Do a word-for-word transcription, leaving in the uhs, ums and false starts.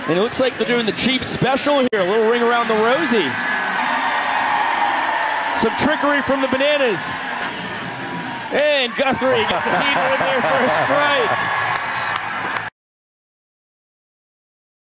And it looks like they're doing the Chiefs special here. A little ring around the Rosie. Some trickery from the Bananas. And Guthrie gets a heater in there for a strike.